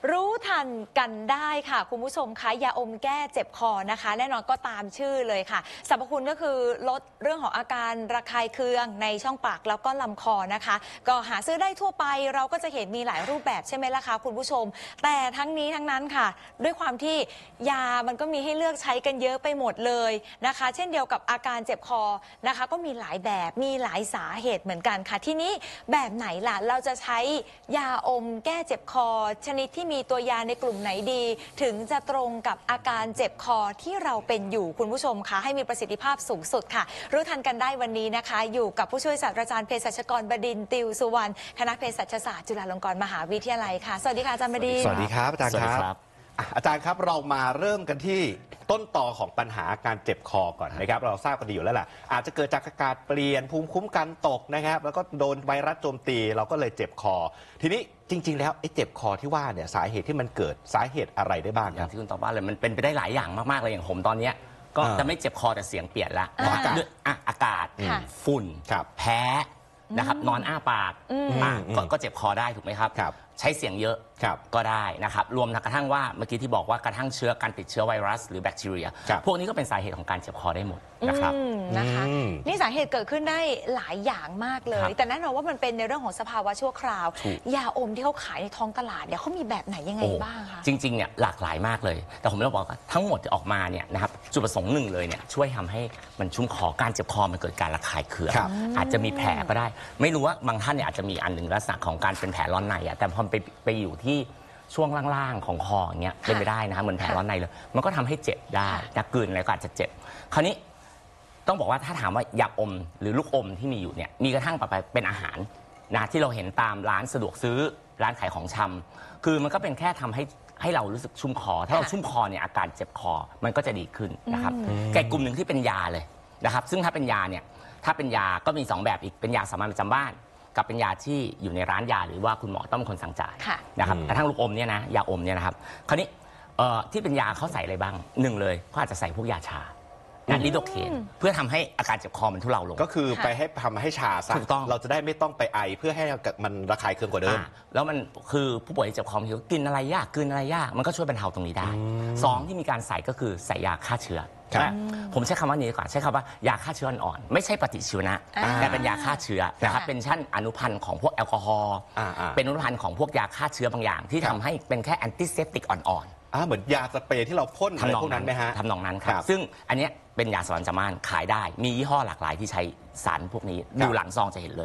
รู้ทันกันได้ค่ะคุณผู้ชมคะยาอมแก้เจ็บคอนะคะแน่นอนก็ตามชื่อเลยค่ะสรรพคุณก็คือลดเรื่องของอาการระคายเคืองในช่องปากแล้วก็ลำคอนะคะก็หาซื้อได้ทั่วไปเราก็จะเห็นมีหลายรูปแบบใช่ไหมล่ะคะคุณผู้ชมแต่ทั้งนี้ทั้งนั้นค่ะด้วยความที่ยามันก็มีให้เลือกใช้กันเยอะไปหมดเลยนะคะเช่นเดียวกับอาการเจ็บคอนะคะก็มีหลายแบบมีหลายสาเหตุเหมือนกันค่ะที่นี้แบบไหนล่ะเราจะใช้ยาอมแก้เจ็บคอชนิดที่มีตัวยาในกลุ่มไหนดีถึงจะตรงกับอาการเจ็บคอที่เราเป็นอยู่คุณผู้ชมคะให้มีประสิทธิภาพสูงสุดค่ะรู้ทันกันได้วันนี้นะคะอยู่กับผู้ช่วยศาสตราจารย์เภสัชกรบดินทร์ติวสุวรรณคณะเภสัชศาสตร์จุฬาลงกรณ์มหาวิทยาลัยค่ะสวัสดีค่ะอาจารย์บดินทร์สวัสดีครับอาจารย์ครับอาจารย์ครับเรามาเริ่มกันที่ต้นตอของปัญหาการเจ็บคอก่อนนะครับเราทราบกันดีอยู่แล้วแหละอาจจะเกิดจากอากาศเปลี่ยนภูมิคุ้มกันตกนะครับแล้วก็โดนไวรัสโจมตีเราก็เลยเจ็บคอทีนี้จริงๆแล้วไอ้เจ็บคอที่ว่าเนี่ยสาเหตุที่มันเกิดสาเหตุอะไรได้บ้างอย่างที่คุณตอบว่าเลยมันเป็นไปได้หลายอย่างมากๆเลยอย่างผมตอนนี้ก็จะไม่เจ็บคอแต่เสียงเปลี่ยนละอากาศฝุ่นแพ้นะครับนอนอ้าปากก็เจ็บคอได้ถูกไหมครับใช้เสียงเยอะก็ได้นะครับรวมกระทั่งว่าเมื่อกี้ที่บอกว่ากระทั่งเชื้อการติดเชื้อไวรัสหรือแบคทีเรียพวกนี้ก็เป็นสาเหตุของการเจ็บคอได้หมดนะครับนะคะนี่สาเหตุเกิดขึ้นได้หลายอย่างมากเลยแต่แน่นอนว่ามันเป็นในเรื่องของสภาวะชั่วคราว ยาอมที่เขาขายในท้องตลาดเนี่ยเขามีแบบไหนยังไงบ้างคะจริงๆเนี่ยหลากหลายมากเลยแต่ผมจะบอกว่าทั้งหมดที่ออกมาเนี่ยนะครับจุดประสงค์หนึ่งเลยเนี่ยช่วยทำให้มันชุ่มคอการเจ็บคอมันเกิดการระคายเคืองอาจจะมีแผลก็ได้ไม่รู้ว่าบางท่านเนี่ยอาจจะมีอันหนึ่งลักษณะของการเป็นแผลร้อนในแต่พอไปอยู่ที่ช่วงล่างๆของคออย่างเงี้ยเป็นไปได้นะครับเหมือนแผลร้อนในเลยมันก็ทำให้เจ็บได้จะกลืนอะไรก็อาจจะเจ็บคราวนี้ต้องบอกว่าถ้าถามว่ายาอมหรือลูกอมที่มีอยู่เนี่ยมีกระทั่งไปเป็นอาหารนะที่เราเห็นตามร้านสะดวกซื้อร้านขายของชำคือมันก็เป็นแค่ทำให้เรารู้สึกชุ่มคอถ้าเราชุ่มคอเนี่ยอาการเจ็บคอมันก็จะดีขึ้นนะครับแก่กลุ่มหนึ่งที่เป็นยาเลยนะครับซึ่งถ้าเป็นยาเนี่ยถ้าเป็นยาก็มี2แบบอีกเป็นยาสามัญประจำบ้านกับเป็นยาที่อยู่ในร้านยาหรือว่าคุณหมอต้องเป็นคนสั่งจ่ายนะครับกระทั่งลูกอมเนี่ยนะยาอมเนี่ยนะครับคราวนี้ที่เป็นยาเขาใส่อะไรบ้างหนึ่งเลยเขาอาจจะใส่พวกยาชาลิโดเคนเพื่อทำให้อาการเจ็บคอมันทุเลาลงก็คือไปให้ทำให้ชาซะเราจะได้ไม่ต้องไปไอเพื่อให้มันระคายเคืองกว่าเดิมแล้วมันคือผู้ป่วยที่เจ็บคอมันกินอะไรยากกินอะไรยากมันก็ช่วยบรรเทาตรงนี้ได้2ที่มีการใส่ก็คือใส่ยาฆ่าเชื้อผมใช้คำว่านี้ดีกว่าใช้คำว่ายาฆ่าเชื้ออ่อนไม่ใช่ปฏิชีวนะแต่เป็นยาฆ่าเชื้อนะครับเป็นชั้นอนุพันธ์ของพวกแอลกอฮอล์เป็นอนุพันธ์ของพวกยาฆ่าเชื้อบางอย่างที่ทำให้เป็นแค่แอนติเซปติกอ่อนๆเหมือนยาสเปรย์ที่เราพ่นอะไรพวกนั้นไหมฮะทำนองนั้นครับซึ่งอันนี้เป็นยาสามัญประจำบ้านขายได้มียี่ห้อหลากหลายที่ใช้สารพวกนี้ดูหลังซองจะเห็นเลย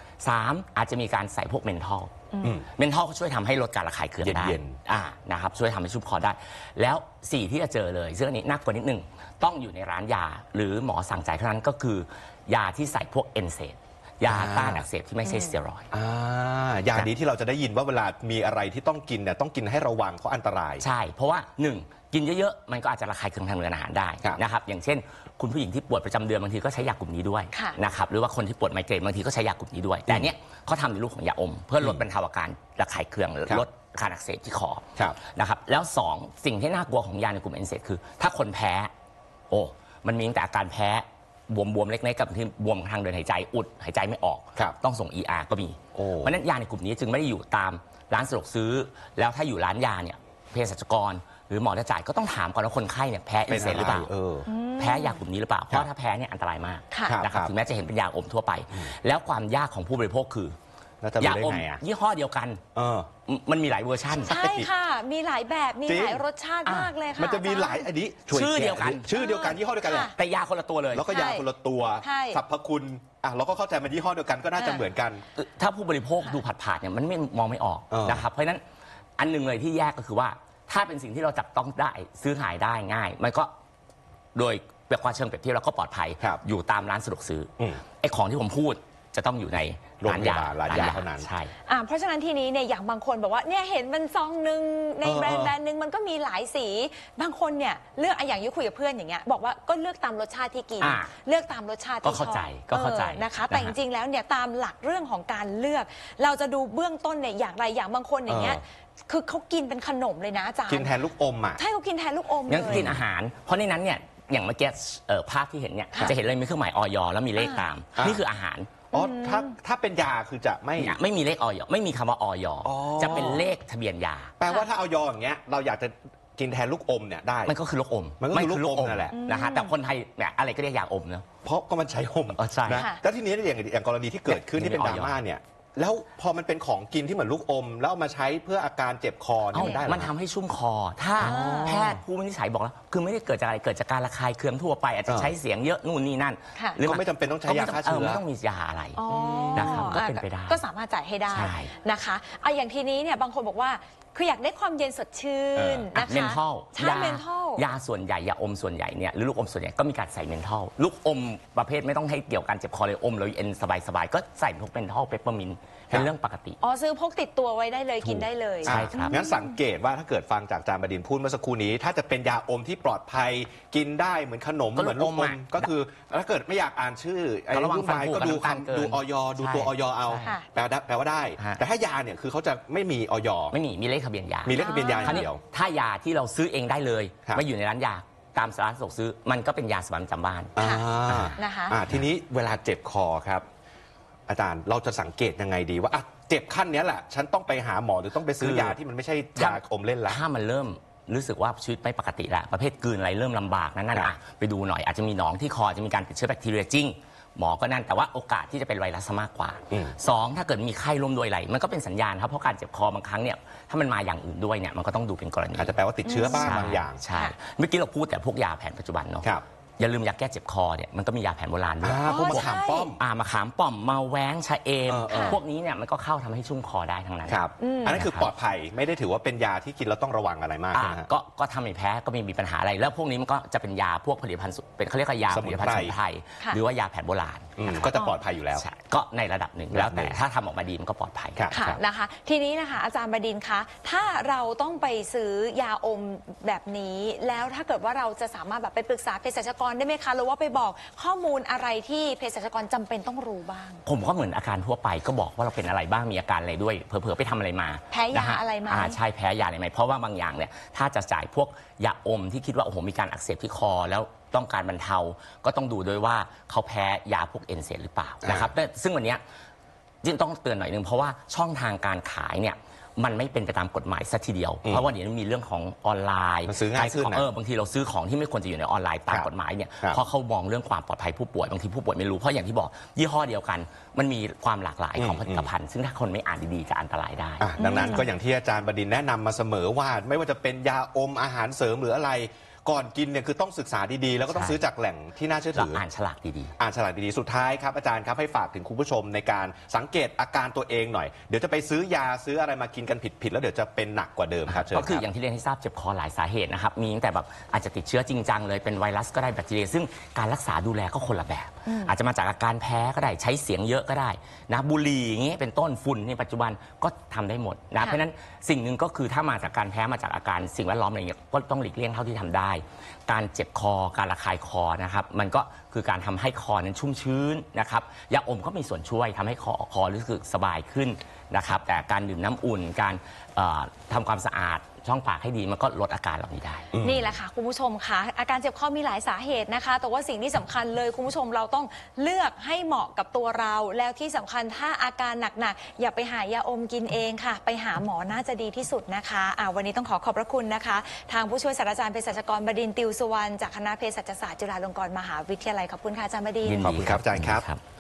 3อาจจะมีการใส่พวกเมนทอลก็ช่วยทำให้ลดการระคายเคืองได้นะครับช่วยทำให้ชุ่มคอได้แล้ว4ที่จะเจอเลยซึ่งอันนี้น่ากลัวนิดนึงต้องอยู่ในร้านยาหรือหมอสั่งจ่ายเท่านั้นก็คือยาที่ใส่พวกเอนเซดยาต้านอักเสบที่ไม่ใช่สเตียรอยด์ยานี้ที่เราจะได้ยินว่าเวลามีอะไรที่ต้องกินเนี่ยต้องกินให้ระวังเพราะอันตรายใช่เพราะว่า1กินเยอะๆมันก็อาจจะระคายเคืองทางเดินอาหารได้นะครับอย่างเช่นคุณผู้หญิงที่ปวดประจำเดือนบางทีก็ใช้ยากลุ่มนี้ด้วยนะครับหรือว่าคนที่ปวดไมเกรนบางทีก็ใช้ยากลุ่มนี้ด้วยแต่เนี้ยเขาทำในรูปของยาอมเพื่อลดบรรเทาอาการระคายเคืองลดการอักเสบที่คอนะครับแล้ว2สิ่งที่น่ากลัวของยาในกลุ่มเอนเซดคือถ้าคนแพ้มันมีตั้งแต่อาการแพ้บวมๆเล็กๆกับที่บวมทางเดินหายใจอุดหายใจไม่ออกต้องส่ง ER ก็มีเพราะนั้นยาในกลุ่มนี้จึงไม่ได้อยู่ตามร้านสะดวกซื้อแล้วถ้าอยู่ร้านยาเนี่ยเภสัชกรหรือหมอจะจ่ายก็ต้องถามก่อนว่าคนไข้เนี่ยแพ้เอนเซดหรือเปล่าแพ้ยากลุ่มนี้หรือเปล่าเพราะถ้าแพ้เนี่ยอันตรายมากนะครับถึงแม้จะเห็นเป็นยาอมทั่วไปแล้วความยากของผู้บริโภคคือยาอมยี่ห้อเดียวกันมันมีหลายเวอร์ชันใช่ค่ะมีหลายแบบมีหลายรสชาติมากเลยค่ะมันจะมีหลายอันนี้ชื่อเดียวกันยี่ห้อเดียวกันแต่ยาคนละตัวเลยแล้วก็ยาคนละตัวสรรพคุณเราก็เข้าใจมันยี่ห้อเดียวกันก็น่าจะเหมือนกันถ้าผู้บริโภคดูผัดๆเนี่ยมันไม่มองไม่ออกนะครับเพราะฉะนั้นอันหนึ่งเลยที่แยกก็คือว่าถ้าเป็นสิ่งที่เราจับต้องได้ซื้อขายได้ง่ายมันก็โดยแบบความเชิงเปรียบเทียบเราก็ปลอดภัยอยู่ตามร้านสะดวกซื้อไอ้ของที่ผมพูดจะต้องอยู่ในร้านยาเท่านั้นใช่เพราะฉะนั้นทีนี้เนี่ยอย่างบางคนบอกว่าเนี่ยเห็นมันซองหนึ่งในแบรนด์หนึ่งมันก็มีหลายสีบางคนเนี่ยเลือกอย่างยุคุยกับเพื่อนอย่างเงี้ยบอกว่าก็เลือกตามรสชาติที่กินเลือกตามรสชาติที่ชอบก็เข้าใจนะคะแต่จริงๆแล้วเนี่ยตามหลักเรื่องของการเลือกเราจะดูเบื้องต้นเนี่ยอย่างไรอย่างบางคนอย่างเงี้ยคือเขากินเป็นขนมเลยนะอาจารย์กินแทนลูกอมใช่เขากินแทนลูกอมเลยยังกินอาหารเพราะในนั้นเนี่ยอย่างเมื่อกี้ภาพที่เห็นเนี่ยจะเห็นเลยมีเครื่องหมายอยแล้วมีเลขตามนี่คืออาหารอ๋อถ้าเป็นยาคือจะไม่มีเลขออยไม่มีคำว่าออยอ๋อจะเป็นเลขทะเบียนยาแปลว่าถ้าเอายออย่างเงี้ยเราอยากจะกินแทนลูกอมเนี่ยได้มันก็คือลูกอมมันก็คือลูกอมนั่นแหละนะฮะแต่คนไทยเนี่ยอะไรก็เรียกยาอมเนาะเพราะก็มันใช้อมใช่นะค่ะแล้วทีนี้อย่างกรณีที่เกิดขึ้นที่เป็นดราม่าเนี่ยแล้วพอมันเป็นของกินที่เหมือนลูกอม แล้วเอามาใช้เพื่ออาการเจ็บคอเนี่ยมันได้เหรอมันทำให้ชุ่มคอ ถ้าแพทย์ผู้วินิจฉัยบอกแล้วคือไม่ได้เกิดจากอะไรเกิดจากการระคายเคืองทั่วไปอาจจะใช้เสียงเยอะนู่นนี่นั่นค่ะก็ไม่จำเป็นต้องใช้ยาฆ่าเชื้อไม่ต้องมียาอะไรอ๋อนะครับก็เป็นไปได้ก็สามารถจ่ายให้ได้ใช่นะคะเอาอย่างทีนี้เนี่ยบางคนบอกว่าคืออยากได้ความเย็นสดชื่นนะคะเมนทัลใช่เมนทัลยาส่วนใหญ่ยาอมส่วนใหญ่เนี่ยหรือลูกอมส่วนใหญ่ก็มีการใส่เมนทัลลูกอมประเภทไม่ต้องให้เกี่ยวกับการเจ็บคอเลยอมเลยเอ็นสบายๆก็ใส่พวกเมนทัลเปปเปอร์มินต์เป็นเรื่องปกติอ๋อซื้อพกติดตัวไว้ได้เลยกินได้เลยใช่ครับงั้นสังเกตว่าถ้าเกิดฟังจากอาจารย์บดินทร์พูดเมื่อสักครู่นี้ ถ้าจะเป็นยาอมที่ปลอดภัยกินได้เหมือนขนมก็เหมือนลูกอมลูกอมก็คือถ้าเกิดไม่อยากอ่านชื่อไอ้ก็ระวังรุ่นไม้ก็ดูฟันผุกับน้ำตาลเกินดูออยดูตัวออยเอาค่ะแปลว่าได้ฮะแต่ถ้ายาเนี่ยคือเขาจะไม่มีออยไม่มีเลขทะเบียนยามีเลขทะเบียนยาอคราวย่างนี้เดียวถ้ายาที่เราซื้อเองได้เลยครับไม่อยู่ในร้านยาตามร้านสะดวกซื้อมันก็เป็นยาสามัญประจำบ้านค่ะอ่านะคะทีนี้เวลาเจ็บคอครับ อาจารย์เราจะสังเกตยังไงดีว่าอ่ะเจ็บขั้นเนี้ยแหละฉันต้องไปหาหมอหรือต้องไปซื้อยาที่มันไม่ใช่ยาอมเล่นละถ้ามันเริ่มรู้สึกว่าชีวิตไม่ปกติแล้วประเภทกลืนอะไรเริ่มลำบากนั่นครับอ่ะไปดูหน่อยอาจจะมีหนองที่คอจะมีการติดเชื้อแบคทีเรียจริงหมอก็นั่นแต่ว่าโอกาสที่จะเป็นไวรัสมากกว่าอืมสองถ้าเกิดมีไข้ร่วมด้วยอะไรมันก็เป็นสัญญาณครับเพราะการเจ็บคอบางครั้งเนี่ยถ้ามันมาอย่างอื่นด้วยเนี่ยมันก็ต้องดูเป็นกรณีอาจจะแปลว่าติดเชื้อบ้างบางอย่างใช่เมื่อกี้เราพูดแต่พวกยาแผนปัจจุบันเนาะครับอย่าลืมยาแก้เจ็บคอเนี่ยมันก็มียาแผนโบราณด้วยพวกมะขามป้อมมะขามป้อมมาแว้งชะเอมเออพวกนี้เนี่ยมันก็เข้าทำให้ชุ่มคอได้ทั้งนั้นครับ อันนั้นคือปลอดภัยไม่ได้ถือว่าเป็นยาที่กินแล้วต้องระวังอะไรมากอ่าใช่ไหมฮะก็ทำให้แพ้ก็ไม่มีปัญหาอะไร แล้วพวกนี้มันก็จะเป็นยาพวกผลิตภัณฑ์เป็นเขาเรียกว่ายาสผมุนลิตไพรภัณฑ์สมุนไพรค่ะหรือว่ายาแผนโบราณก็จะปลอดภัยอยู่แล้วใช่ก็ในระดับหนึ่งแล้วแต่ถ้าทำออกมาดีมันก็ปลอดภัยครับค่ะนะคะทีนี้นะคะอาจารย์บดินทร์คะถ้าเราต้องไปซื้อยาอมแบบนี้ แล้วถ้าเกิดว่าเราจะสามารถแบบไปปรึกษาเภสัชกรได้ไหมคะหรือว่าไปบอกข้อมูลอะไรที่เภสัชกรจำเป็นต้องรู้บ้างผมก็เหมือนอาการทั่วไปก็บอกว่าเราเป็นอะไรบ้างมีอาการอะไรด้วยเผลอๆไปทำอะไรมาแพ้ยานะฮอะไรไหมใช่แพ้ยาอะไรไหมเพราะว่าบางอย่างเนี่ยถ้าจะจ่ายพวกยาอมที่คิดว่าโอ้โหมีการอักเสบที่คอแล้วต้องการบรรเทาก็ต้องดูด้วยว่าเขาแพ้ยาพวกเอนเซหรือเปล่านะครับแต่ซึ่งวันเนี้ยยิ่งต้องเตือนหน่อยนึงเพราะว่าช่องทางการขายเนี่ยมันไม่เป็นไปตามกฎหมายสัทีเดียวเพราะว่าเดี๋ยวนี้มีเรื่องของออนไลน์มันซื้อง่ายขึ้นนะบางทีเราซื้อของที่ไม่ควรจะอยู่ในออนไลน์ตามครับกฎหมายเนี่ยครับเพราะเขามองเรื่องความปลอดภัยผู้ป่วยบางทีผู้ป่วยไม่รู้เพราะอย่างที่บอกยี่ห้อเดียวกัน มันมีความหลากหลายของผลิตภัณฑ์ซึ่งถ้าคนไม่อ่านดีๆจะอันตรายได้ดังนั้นก็อย่างที่อาจารย์บดินทร์แนะนำมาเสมอว่า ไม่ว่าจะเป็นยาอมอาหารเสริมหรืออะไร ก่อนกินเนี่ยคือต้องศึกษาดีๆ แล้วก็ต้องใช่ซื้อจากแหล่งที่น่าเชื่อเราถืออ่านฉลากดีอ่านฉลากดีๆ สุดท้ายครับอาจารย์ครับให้ฝากถึงคุณผู้ชมในการสังเกตอาการตัวเองหน่อย เดี๋ยวจะไปซื้อยาซื้ออะไรมากินกันผิดๆแล้วเดี๋ยวจะเป็นหนักกว่าเดิมครับเชิญๆ ก็คือรับอย่างที่เรียนให้ทราบเจ็บคอหลายสาเหตุนะครับมีตั้งแต่แบบอาจจะติดเชื้อจริงจังเลยเป็นไวรัสก็ได้แบคทีเรียซึ่งการรักษาดูแลก็คนละแบบ อาจจะมาจากอาการแพ้ก็ได้ใช้เสียงเยอะก็ได้นะบุหรี่อย่างเงี้ยเป็นต้นฝุ่นในปัจจุบันก็ทำได้หมดนะเพราะฉะนั้นสิ่งหนึ่งก็คือถ้ามาจากการแพ้มาจากอาการสิ่งแวดล้อมอะไรเงี้ยก็ต้องหลีกเลี่ยงเท่าที่ทำได้ การเจ็บคอการระคายคอนะครับมันก็คือการทำให้คอนั้นชุ่มชื้นนะครับยาอมก็มีส่วนช่วยทำให้คอรู้สึกสบายขึ้นนะครับแต่การดื่มน้ำอุ่นการทำความสะอาดช่องปากให้ดีมันก็ลดอาการเหล่านี้ได้นี่แหละค่ะคุณผู้ชมคะอาการเจ็บคอมีหลายสาเหตุนะคะ แต่ว่าสิ่งที่สำคัญเลยคุณผู้ชมเราต้องเลือกให้เหมาะกับตัวเรา แล้วที่สำคัญถ้าอาการหนักๆอย่าไปหายาอมกินเองค่ะ ไปหาหมอน่าจะดีที่สุดนะคะวันนี้ต้องขอบพระคุณนะคะ ทางผู้ช่วยศาสตราจารย์เภสัชกรบดินทร์ ติวสุวรรณจากคณะเภสัชศาสตร์จุฬาลงกรณ์มหาวิทยาลัยขอบคุณค่ะอาจารย์บดินทร์ขอบคุณครับอาจารย์ครับครับ